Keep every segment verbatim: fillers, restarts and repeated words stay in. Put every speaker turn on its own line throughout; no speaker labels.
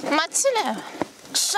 没起来。是。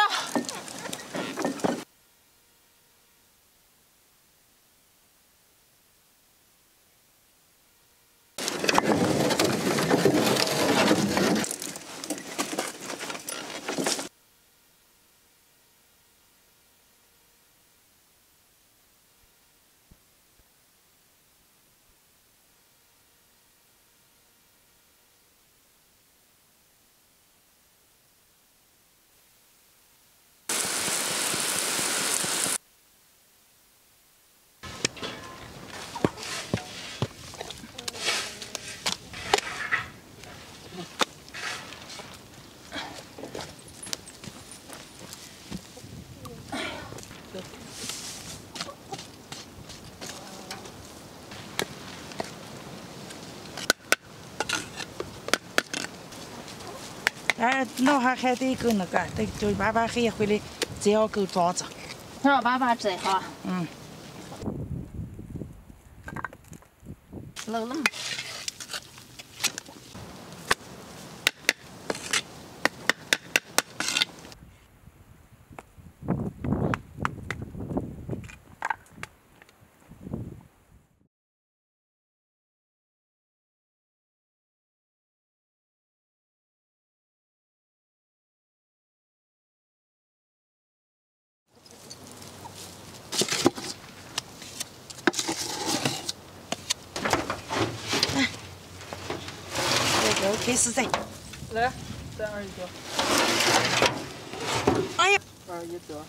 哎，那还还得够那个，得叫爸爸黑回来，再要够庄子。
让爸爸摘好。
嗯。
漏了吗？
开始摘，
来，摘二一朵。
哎呀，
二一朵。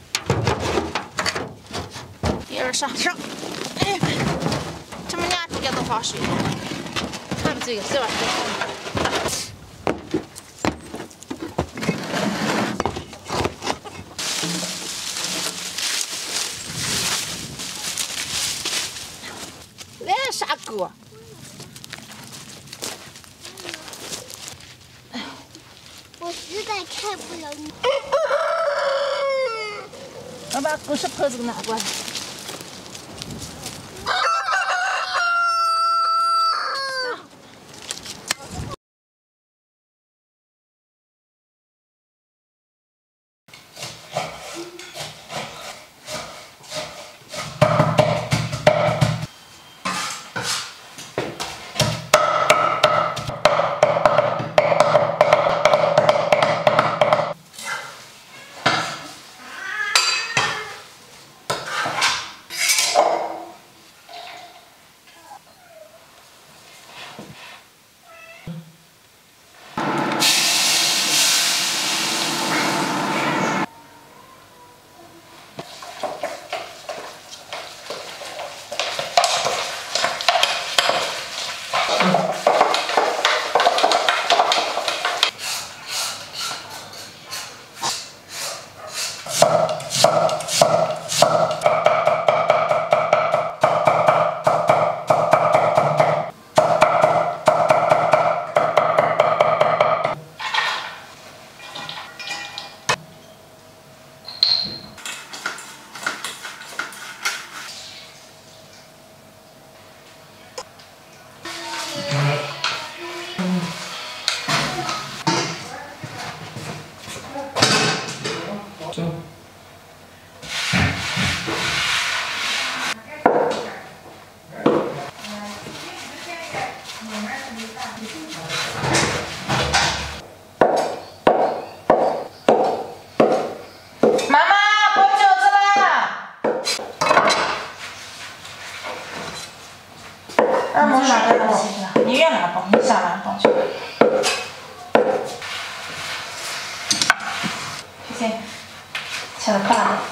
一二上上。哎，这么俩这都放水，看不这个这玩意儿。来啥狗？
我实在看不了你。
我把狗食盆子给拿过来。
你越拿包，你下完包去。谢谢，切的大的。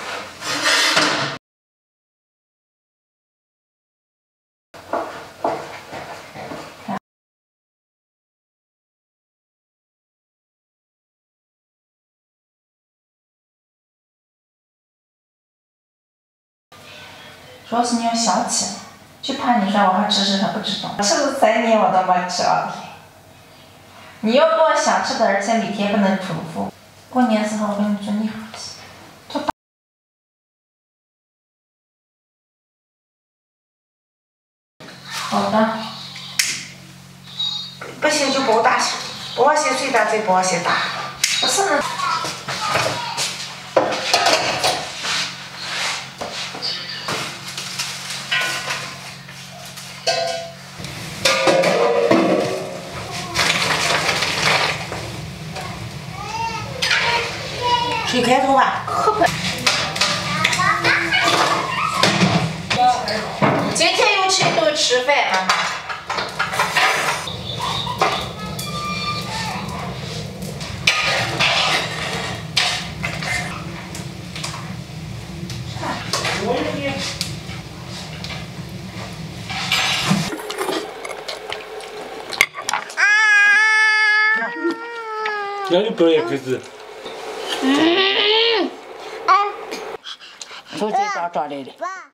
主要是你要想起，就怕你说我还吃吃还不知道，吃了三年我都没吃了。你要多想吃的，而且每天不能重复。过年时候我跟你说，你好吃。好的。不行就包大些，包些碎的再包些大。 不是呢。
谁开头吧？
可不。今天又吃一顿吃饭，妈妈。
那你不要开始。
从这抓抓来的。